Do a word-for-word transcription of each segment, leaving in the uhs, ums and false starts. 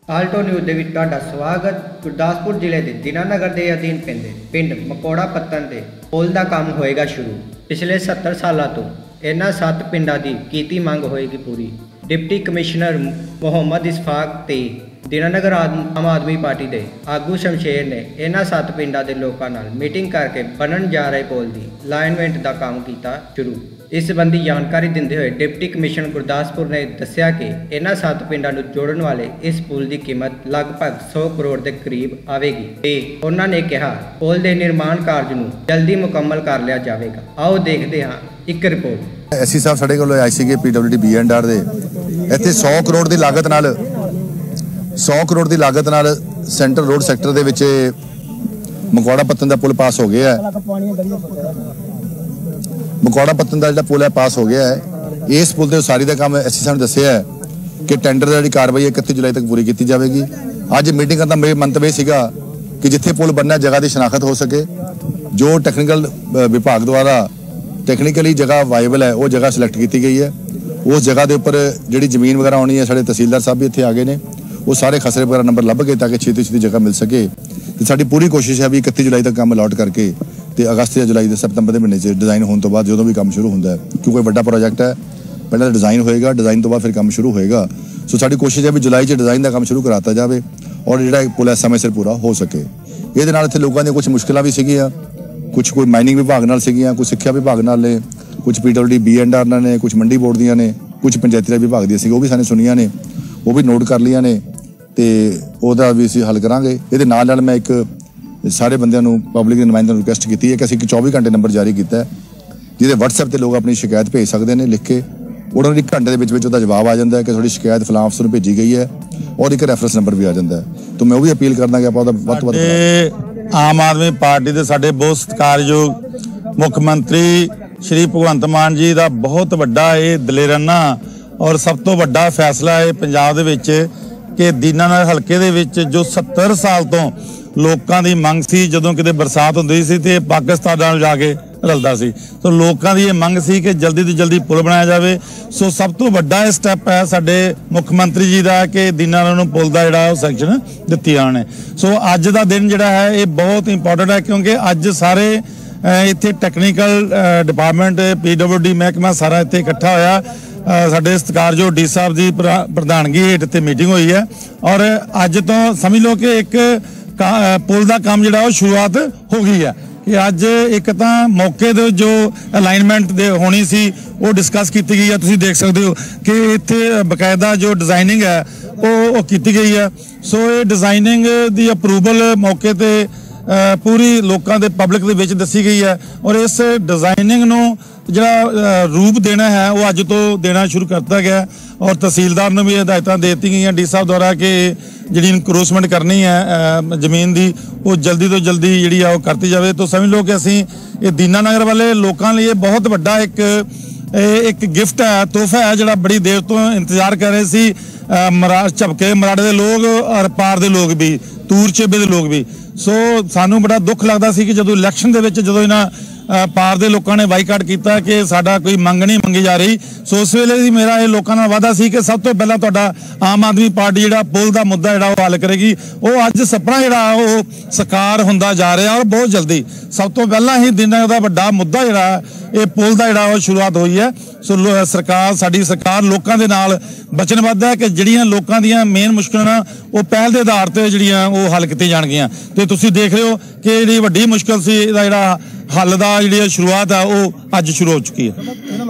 Alto news ਦੇ ਵਿੱਚ ਤੁਹਾਡਾ ਸਵਾਗਤ। ਗੁਰਦਾਸਪੁਰ ਜ਼ਿਲ੍ਹੇ ਦੇ ਦੀਨਾਨਗਰ ਦੇ ਅਧੀਨ ਪੈਂਦੇ ਪਿੰਡ ਮਕੌੜਾ ਪੱਤਨ ਦੇ ਪੁਲ ਦਾ ਕੰਮ ਹੋਏਗਾ ਸ਼ੁਰੂ। ਪਿਛਲੇ ਸੱਤਰ ਸਾਲਾਂ ਤੋਂ ਇਹਨਾਂ ਸੱਤ ਪਿੰਡਾਂ ਦੀ ਕੀਤੀ ਮੰਗ ਹੋਏਗੀ ਪੂਰੀ। डिप्टी कमिश्नर मुहम्मद इशफाक ते ਦੀਨਾਨਗਰ आम आदमी पार्टी के आगू शमशेर ने इन्हां सत्त पिंडां दे लोकां नाल मीटिंग करके बनन जा रहे पुल की लाइनमेंट का काम किया शुरू। इस संबंधी जानकारी देंदे हुए डिप्टी कमिश्नर गुरदासपुर ने दस्सिया कि इन्हां सत्त पिंडां नूं जोड़न वाले इस पुल की कीमत लगभग सौ करोड़ के करीब आवेगी ते उन्होंने कहा पुल के निर्माण कार्य नूं जल्दी मुकम्मल कर लिया जाएगा। आओ देखते हाँ एक रिपोर्ट। ਐਸੀ ਸਾਹਿਬ ਸਾਡੇ ਕੋਲ ਆਈ ਸੀਗੇ ਪੀਡਬਲਯੂਡੀ ਬੀ ਐਂਡ ਆਰ ਦੇ ਇੱਥੇ ਸੌ ਕਰੋੜ ਦੀ ਲਾਗਤ ਨਾਲ ਸੌ ਕਰੋੜ ਦੀ ਲਾਗਤ ਨਾਲ ਸੈਂਟਰ ਰੋਡ ਸੈਕਟਰ ਦੇ ਵਿੱਚ ਮਕੌੜਾ ਪੱਤਨ ਦਾ ਪੁਲ ਪਾਸ ਹੋ ਗਿਆ ਹੈ। ਮਕੌੜਾ ਪੱਤਨ ਦਾ ਜਿਹੜਾ ਪੁਲ ਹੈ ਪਾਸ ਹੋ ਗਿਆ ਹੈ। ਇਸ ਪੁਲ ਦੇ ਉਸਾਰੀ ਦਾ ਕੰਮ ਐਸੀ ਸਾਹਿਬ ਨੇ ਦੱਸਿਆ ਹੈ ਕਿ ਟੈਂਡਰ ਦੀ ਜਿਹੜੀ ਕਾਰਵਾਈ ਇਕੱਤੀ ਜੁਲਾਈ ਤੱਕ ਪੂਰੀ ਕੀਤੀ ਜਾਵੇਗੀ। ਅੱਜ ਮੀਟਿੰਗ ਕਰਨ ਦਾ ਮੇਰਾ ਮੰਤਵ ਇਹ ਸੀਗਾ ਕਿ ਜਿੱਥੇ ਪੁਲ ਬਣਨਾ ਜਗ੍ਹਾ ਦੀ ਸ਼ਨਾਖਤ ਹੋ ਸਕੇ, ਜੋ ਟੈਕਨੀਕਲ ਵਿਭਾਗ ਦੁਆਰਾ ਟੈਕਨੀਕਲੀ ਜਗ੍ਹਾ ਵਾਇਬਲ ਹੈ ਉਹ ਜਗ੍ਹਾ ਸਿਲੈਕਟ ਕੀਤੀ ਗਈ ਹੈ। ਉਸ ਜਗ੍ਹਾ ਦੇ ਉੱਪਰ ਜਿਹੜੀ ਜ਼ਮੀਨ ਵਗੈਰਾ ਆਉਣੀ ਹੈ, ਸਾਡੇ ਤਹਿਸੀਲਦਾਰ ਸਾਹਿਬ ਵੀ ਇੱਥੇ ਆ ਗਏ ਨੇ, ਉਹ ਸਾਰੇ ਖਸਰੇ ਵਗੈਰਾ ਨੰਬਰ ਲੱਭ ਕੇ ਤਾਂ ਕਿ ਛੇਤੀ ਛੇਤੀ ਜਗ੍ਹਾ ਮਿਲ ਸਕੇ। ਤੇ ਸਾਡੀ ਪੂਰੀ ਕੋਸ਼ਿਸ਼ ਹੈ ਵੀ ਇਕੱਤੀ ਜੁਲਾਈ ਤੱਕ ਕੰਮ ਅਲਾਟ ਕਰਕੇ ਤੇ ਅਗਸਤ ਜਾਂ ਜੁਲਾਈ ਦੇ ਸਤੰਬਰ ਦੇ ਮਹੀਨੇ 'ਚ ਡਿਜ਼ਾਈਨ ਹੋਣ ਤੋਂ ਬਾਅਦ ਜਦੋਂ ਵੀ ਕੰਮ ਸ਼ੁਰੂ ਹੁੰਦਾ ਹੈ, ਕਿਉਂਕਿ ਵੱਡਾ ਪ੍ਰੋਜੈਕਟ ਹੈ, ਪਹਿਲਾਂ ਡਿਜ਼ਾਈਨ ਹੋਏਗਾ, ਡਿਜ਼ਾਈਨ ਤੋਂ ਬਾਅਦ ਫਿਰ ਕੰਮ ਸ਼ੁਰੂ ਹੋਏਗਾ। ਸੋ ਸਾਡੀ ਕੋਸ਼ਿਸ਼ ਹੈ ਵੀ ਜੁਲਾਈ 'ਚ ਡਿਜ਼ਾਈਨ ਦਾ ਕੰਮ ਸ਼ੁਰੂ ਕਰਾਤਾ ਜਾਵੇ ਔਰ ਜਿਹੜਾ ਪੁਲ ਹੈ ਸਮੇਂ ਸਿਰ ਪੂਰਾ ਹੋ ਸਕੇ। ਇਹਦੇ ਨਾਲ ਇੱਥੇ ਲੋਕਾਂ ਦੀਆਂ ਕੁਝ ਮੁਸ਼ਕਿਲਾਂ ਵੀ ਸੀਗੀਆਂ, ਕੁਝ ਕੋਈ ਮਾਈਨਿੰਗ ਵਿਭਾਗ ਨਾਲ ਸੀਗੀਆਂ, ਕੁਝ ਸਿੱਖਿਆ ਵਿਭਾਗ ਨਾਲ ਨੇ, ਕੁਝ ਪੀਡਬਲਯੂਡੀ ਬੀ ਐਂਡ ਆਰ ਨਾਲ ਨੇ, ਕੁਝ ਮੰਡੀ ਬੋਰਡ ਦੀਆਂ ਨੇ, ਕੁਝ ਪੰਚਾਇਤੀ ਰਾਜ ਵਿਭਾਗ ਦੀਆਂ ਸੀ, ਉਹ ਵੀ ਸਾਨੂੰ ਸੁਣੀਆਂ ਨੇ, ਉਹ ਵੀ ਨੋਟ ਕਰ ਲਈਆਂ ਨੇ ਤੇ ਉਹਦਾ ਵੀ ਅਸੀਂ ਹੱਲ ਕਰਾਂਗੇ। ਇਹਦੇ ਨਾਲ ਨਾਲ ਮੈਂ ਇੱਕ ਸਾਰੇ ਬੰਦਿਆਂ ਨੂੰ ਪਬਲਿਕ ਦੇ ਨੁਮਾਇੰਦਿਆਂ ਨੂੰ ਰਿਕੁਐਸਟ ਕੀਤੀ ਹੈ ਕਿ ਅਸੀਂ ਇੱਕ ਚੌਵੀ ਘੰਟੇ ਨੰਬਰ ਜਾਰੀ ਕੀਤਾ ਹੈ ਜਿਹਦੇ ਵਟਸਐਪ ਤੇ ਲੋਕ ਆਪਣੀ ਸ਼ਿਕਾਇਤ ਭੇਜ ਸਕਦੇ ਨੇ ਲਿਖ ਕੇ। ਉਹਨਾਂ ਨੂੰ ਇੱਕ ਘੰਟੇ ਦੇ ਵਿੱਚ ਵਿੱਚ ਉਹਦਾ ਜਵਾਬ ਆ ਜਾਂਦਾ ਹੈ ਕਿ ਤੁਹਾਡੀ ਸ਼ਿਕਾਇਤ ਫਲਾਣਾ ਅਫਸਰ ਨੂੰ ਭੇਜੀ ਗਈ ਹੈ ਔਰ ਇੱਕ ਰੈਫਰੈਂਸ ਨੰਬਰ ਵੀ ਆ ਜਾਂਦਾ ਹੈ। ਤਾਂ ਮੈਂ ਉਹ ਵੀ ਅਪੀਲ ਕਰਦਾ ਕਿ ਆਪਾਂ ਉਹਦਾ ਵੱਧ ਤੋਂ ਵੱਧ। ਆਮ ਆਦਮੀ ਪਾਰਟੀ ਦੇ ਸਾਡੇ ਬਹੁਤ ਸਤਿਕਾਰਯੋਗ ਮੁੱਖ ਮੰਤਰੀ ਸ਼੍ਰੀ ਭਗਵੰਤ ਮਾਨ ਜੀ ਦਾ ਬਹੁਤ ਵੱਡਾ ਇਹ ਦਲੇਰਾਨਾ ਔਰ ਸਭ ਤੋਂ ਵੱਡਾ ਫੈਸਲਾ ਹੈ ਪੰਜਾਬ ਦੇ ਵਿੱਚ ਕਿ ਦੀਨਾਨਗਰ ਹਲਕੇ ਦੇ ਵਿੱਚ ਜੋ ਸੱਤਰ ਸਾਲ ਤੋਂ ਲੋਕਾਂ ਦੀ ਮੰਗ ਸੀ, ਜਦੋਂ ਕਿਤੇ ਬਰਸਾਤ ਹੁੰਦੀ ਸੀ ਤੇ ਪਾਕਿਸਤਾਨ ਨਾਲ ਜਾ ਕੇ ਰਲਦਾ ਸੀ, ਸੋ ਲੋਕਾਂ ਦੀ ਇਹ ਮੰਗ ਸੀ ਕਿ ਜਲਦੀ ਤੋਂ ਜਲਦੀ ਪੁਲ ਬਣਾਇਆ ਜਾਵੇ। ਸੋ ਸਭ ਤੋਂ ਵੱਡਾ ਇਹ ਸਟੈਪ ਹੈ ਸਾਡੇ ਮੁੱਖ ਮੰਤਰੀ ਜੀ ਦਾ ਕਿ ਦੀਨਾਨਗਰ ਨੂੰ ਪੁਲ ਦਾ ਜਿਹੜਾ ਉਹ ਸੈਕਸ਼ਨ ਦਿੱਤੀ ਉਹਨਾਂ ਨੇ। ਸੋ ਅੱਜ ਦਾ ਦਿਨ ਜਿਹੜਾ ਹੈ ਇਹ ਬਹੁਤ ਇੰਪੋਰਟੈਂਟ ਹੈ ਕਿਉਂਕਿ ਅੱਜ ਸਾਰੇ ਇੱਥੇ ਟੈਕਨੀਕਲ ਡਿਪਾਰਟਮੈਂਟ ਪੀਡਬਲਯੂਡੀ ਮਹਿਕਮਾ ਸਾਰਾ ਇੱਥੇ ਇਕੱਠਾ ਹੋਇਆ। ਸਾਡੇ ਸਤਿਕਾਰਯੋਗ ਡੀ ਸਾਹਿਬ ਦੀ ਪ੍ਰਧਾਨਗੀ ਹੇਠ ਇੱਥੇ ਮੀਟਿੰਗ ਹੋਈ ਹੈ ਔਰ ਅੱਜ ਤੋਂ ਸਮਝ ਲਓ ਕਿ ਇੱਕ ਪੁਲ ਦਾ ਕੰਮ ਜਿਹੜਾ ਉਹ ਸ਼ੁਰੂਆਤ ਹੋ ਗਈ ਹੈ ਕਿ ਅੱਜ ਇੱਕ ਤਾਂ ਮੌਕੇ ਦੇ ਜੋ ਅਲਾਈਨਮੈਂਟ ਦੇ ਹੋਣੀ ਸੀ ਉਹ ਡਿਸਕਸ ਕੀਤੀ ਗਈ ਹੈ। ਤੁਸੀਂ ਦੇਖ ਸਕਦੇ ਹੋ ਕਿ ਇੱਥੇ ਬਕਾਇਦਾ ਜੋ ਡਿਜ਼ਾਈਨਿੰਗ ਹੈ ਉਹ ਉਹ ਕੀਤੀ ਗਈ ਹੈ। ਸੋ ਇਹ ਡਿਜ਼ਾਈਨਿੰਗ ਦੀ ਅਪਰੂਵਲ ਮੌਕੇ ਤੇ ਪੂਰੀ ਲੋਕਾਂ ਦੇ ਪਬਲਿਕ ਦੇ ਵਿੱਚ ਦੱਸੀ ਗਈ ਹੈ ਔਰ ਇਸ ਡਿਜ਼ਾਈਨਿੰਗ ਨੂੰ ਜਿਹੜਾ ਰੂਪ ਦੇਣਾ ਹੈ ਉਹ ਅੱਜ ਤੋਂ ਦੇਣਾ ਸ਼ੁਰੂ ਕਰਤਾ ਗਿਆ ਔਰ ਤਹਿਸੀਲਦਾਰ ਨੂੰ ਵੀ ਹਦਾਇਤਾਂ ਦੇ ਦਿੱਤੀਆਂ ਗਈਆਂ ਡੀ ਸਾਹਿਬ ਦੁਆਰਾ ਕਿ ਜਿਹੜੀ ਇਨਕਰੋਚਮੈਂਟ ਕਰਨੀ ਹੈ ਜ਼ਮੀਨ ਦੀ ਉਹ ਜਲਦੀ ਤੋਂ ਜਲਦੀ ਜਿਹੜੀ ਆ ਉਹ ਕਰਤੀ ਜਾਵੇ। ਤਾਂ ਸਮਝ ਲਓ ਕਿ ਅਸੀਂ ਇਹ ਦੀਨਾਨਗਰ ਵਾਲੇ ਲੋਕਾਂ ਲਈ ਇਹ ਬਹੁਤ ਵੱਡਾ ਇੱਕ ਇੱਕ ਗਿਫਟ ਹੈ, ਤੋਹਫਾ ਹੈ ਜਿਹੜਾ ਬੜੀ ਦੇਰ ਤੋਂ ਇੰਤਜ਼ਾਰ ਕਰ ਰਹੇ ਸੀ। ਮਰਾ ਝਪਕੇ ਮਰਾੜੇ ਦੇ ਲੋਕ ਔਰ ਪਾਰ ਦੇ ਲੋਕ ਵੀ, ਤੂਰ ਚੇਬੇ ਦੇ ਲੋਕ ਵੀ। ਸੋ ਸਾਨੂੰ ਬੜਾ ਦੁੱਖ ਲੱਗਦਾ ਸੀ ਕਿ ਜਦੋਂ ਇਲੈਕਸ਼ਨ ਦੇ ਵਿੱਚ ਜਦੋਂ ਇਹਨਾਂ ਪਾਰ ਦੇ ਲੋਕਾਂ ਨੇ ਬਾਈਕਾਟ ਕੀਤਾ ਕਿ ਸਾਡਾ ਕੋਈ ਮੰਗ ਨਹੀਂ ਮੰਗੀ ਜਾ ਰਹੀ। ਸੋ ਉਸ ਵੇਲੇ ਵੀ ਮੇਰਾ ਇਹ ਲੋਕਾਂ ਨਾਲ ਵਾਅਦਾ ਸੀ ਕਿ ਸਭ ਤੋਂ ਪਹਿਲਾਂ ਤੁਹਾਡਾ ਆਮ ਆਦਮੀ ਪਾਰਟੀ ਜਿਹੜਾ ਪੁਲ ਦਾ ਮੁੱਦਾ ਜਿਹੜਾ ਉਹ ਹੱਲ ਕਰੇਗੀ। ਉਹ ਅੱਜ ਸੁਪਨਾ ਜਿਹੜਾ ਉਹ ਸਾਕਾਰ ਹੁੰਦਾ ਜਾ ਰਿਹਾ ਔਰ ਬਹੁਤ ਜਲਦੀ। ਸਭ ਤੋਂ ਪਹਿਲਾਂ ਹੀ ਦਿਨਾਂ ਦਾ ਵੱਡਾ ਮੁੱਦਾ ਜਿਹੜਾ ਇਹ ਪੁਲ ਦਾ ਜਿਹੜਾ ਉਹ ਸ਼ੁਰੂਆਤ ਹੋਈ ਹੈ। ਸੋ ਸਰਕਾਰ ਸਾਡੀ ਸਰਕਾਰ ਲੋਕਾਂ ਦੇ ਨਾਲ ਵਚਨਬੱਧ ਹੈ ਕਿ ਜਿਹੜੀਆਂ ਲੋਕਾਂ ਦੀਆਂ ਮੇਨ ਮੁਸ਼ਕਲਾਂ ਉਹ ਪਹਿਲ ਦੇ ਆਧਾਰ ਤੇ ਜਿਹੜੀਆਂ ਉਹ ਹੱਲ ਕੀਤੀਆਂ ਜਾਣਗੀਆਂ। ਤੇ ਤੁਸੀਂ ਦੇਖ ਰਹੇ ਹੋ ਕਿ ਜਿਹੜੀ ਵੱਡੀ ਮੁਸ਼ਕਲ ਸੀ ਇਹਦਾ ਜਿਹੜਾ ਹੱਲ ਦਾ ਜਿਹੜੀ ਸ਼ੁਰੂਆਤ ਹੈ ਉਹ ਅੱਜ ਸ਼ੁਰੂ ਹੋ ਚੁੱਕੀ ਹੈ।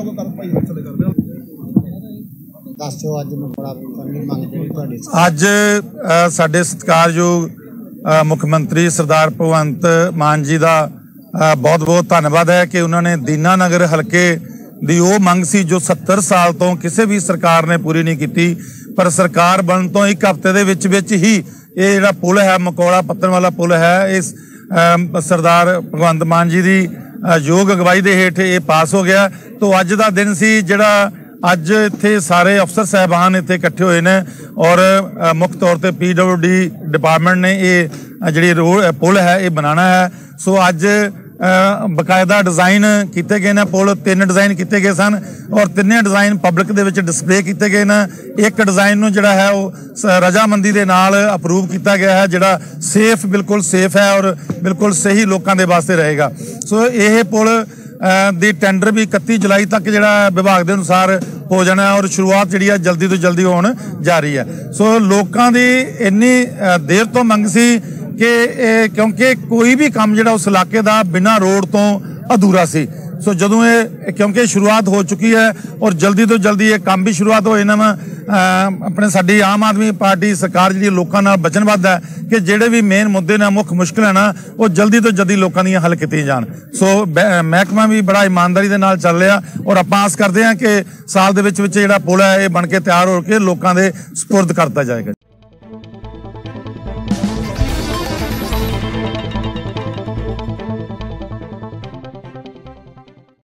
ਅੱਜ ਸਾਡੇ ਸਤਿਕਾਰਯੋਗ ਮੁੱਖ ਮੰਤਰੀ ਸਰਦਾਰ ਭਗਵੰਤ ਮਾਨ ਜੀ ਦਾ ਬਹੁਤ ਬਹੁਤ ਧੰਨਵਾਦ ਹੈ ਕਿ ਉਹਨਾਂ ਨੇ ਦੀਨਾਨਗਰ ਹਲਕੇ ਦੀ ਉਹ ਮੰਗ ਸੀ ਜੋ ਸੱਤਰ ਸਾਲ ਤੋਂ ਕਿਸੇ ਵੀ ਸਰਕਾਰ ਨੇ ਪੂਰੀ ਨਹੀਂ ਕੀਤੀ, ਪਰ ਸਰਕਾਰ ਬਣਨ ਤੋਂ ਇੱਕ ਹਫ਼ਤੇ ਦੇ ਵਿੱਚ ਵਿੱਚ ਹੀ ਇਹ ਜਿਹੜਾ ਪੁਲ ਹੈ ਮਕੌੜਾ ਪੱਤਨ ਵਾਲਾ ਪੁਲ ਹੈ ਇਸ ਸਰਦਾਰ ਭਗਵੰਤ ਮਾਨ ਜੀ ਦੀ ਯੋਗ ਅਗਵਾਈ ਦੇ ਹੇਠ ਇਹ ਪਾਸ ਹੋ ਗਿਆ। ਤੋਂ ਅੱਜ ਦਾ ਦਿਨ ਸੀ ਜਿਹੜਾ ਅੱਜ ਇੱਥੇ ਸਾਰੇ ਅਫਸਰ ਸਾਹਿਬਾਨ ਇੱਥੇ ਇਕੱਠੇ ਹੋਏ ਨੇ ਔਰ ਮੁੱਖ ਤੌਰ ਤੇ ਪੀਡਬਲਯੂਡੀ ਡਿਪਾਰਟਮੈਂਟ ਨੇ ਇਹ ਜਿਹੜੀ ਰੋਡ ਪੁਲ ਹੈ ਇਹ ਬਣਾਉਣਾ ਹੈ। ਸੋ ਅੱਜ ਬਕਾਇਦਾ ਡਿਜ਼ਾਈਨ ਕੀਤੇ ਗਏ ਨੇ। ਪੁਲ ਤਿੰਨ ਡਿਜ਼ਾਈਨ ਕੀਤੇ ਗਏ ਸਨ ਔਰ ਤਿੰਨੇ ਡਿਜ਼ਾਈਨ ਪਬਲਿਕ ਦੇ ਵਿੱਚ ਡਿਸਪਲੇ ਕੀਤੇ ਗਏ ਨੇ। ਇੱਕ ਡਿਜ਼ਾਈਨ ਨੂੰ ਜਿਹੜਾ ਹੈ ਉਹ ਰਜਾਮੰਦੀ ਦੇ ਨਾਲ ਅਪਰੂਵ ਕੀਤਾ ਗਿਆ ਹੈ, ਜਿਹੜਾ ਸੇਫ ਬਿਲਕੁਲ ਸੇਫ ਹੈ ਔਰ ਬਿਲਕੁਲ ਸਹੀ ਲੋਕਾਂ ਦੇ ਵਾਸਤੇ ਰਹੇਗਾ। ਸੋ ਇਹ ਪੁਲ ਦੀ ਟੈਂਡਰ ਵੀ ਇਕੱਤੀ ਜੁਲਾਈ ਤੱਕ ਜਿਹੜਾ ਵਿਭਾਗ ਦੇ ਅਨੁਸਾਰ ਹੋ ਜਾਣਾ ਹੈ ਔਰ ਸ਼ੁਰੂਆਤ ਜਿਹੜੀ ਹੈ ਜਲਦੀ ਤੋਂ ਜਲਦੀ ਹੋਣ ਜਾ ਰਹੀ ਹੈ। ਸੋ ਲੋਕਾਂ ਦੀ ਇੰਨੀ ਦੇਰ ਤੋਂ ਮੰਗ ਸੀ ਕਿ ਕਿਉਂਕਿ ਕੋਈ ਵੀ ਕੰਮ ਜਿਹੜਾ ਉਸ ਇਲਾਕੇ ਦਾ ਬਿਨਾਂ ਰੋਡ ਤੋਂ ਅਧੂਰਾ ਸੀ। ਸੋ ਜਦੋਂ ਇਹ ਕਿਉਂਕਿ ਸ਼ੁਰੂਆਤ ਹੋ ਚੁੱਕੀ ਹੈ ਔਰ ਜਲਦੀ ਤੋਂ ਜਲਦੀ ਇਹ ਕੰਮ ਵੀ ਸ਼ੁਰੂਆਤ ਹੋਏ ਨਾ ਵਾ ਆਪਣੇ ਸਾਡੀ ਆਮ ਆਦਮੀ ਪਾਰਟੀ ਸਰਕਾਰ ਜਿਹੜੀ ਲੋਕਾਂ ਨਾਲ ਵਚਨਬੱਧ ਹੈ ਕਿ ਜਿਹੜੇ ਵੀ ਮੇਨ ਮੁੱਦੇ ਨੇ, ਮੁੱਖ ਮੁਸ਼ਕਿਲ ਹੈ ਨਾ, ਉਹ ਜਲਦੀ ਤੋਂ ਜਲਦੀ ਲੋਕਾਂ ਦੀਆਂ ਹੱਲ ਕੀਤੀਆਂ ਜਾਣ। ਸੋ ਮਹਿਕਮਾ ਵੀ ਬੜਾ ਇਮਾਨਦਾਰੀ ਦੇ ਨਾਲ ਚੱਲ ਰਿਹਾ ਔਰ ਆਪਾਂ ਆਸ ਕਰਦੇ ਹਾਂ ਕਿ ਸਾਲ ਦੇ ਵਿੱਚ ਵਿੱਚ ਜਿਹੜਾ ਪੁਲ ਹੈ ਇਹ ਬਣ ਕੇ ਤਿਆਰ ਹੋ ਕੇ ਲੋਕਾਂ ਦੇ ਸਪੁਰਦ ਕਰਤਾ ਜਾਏਗਾ।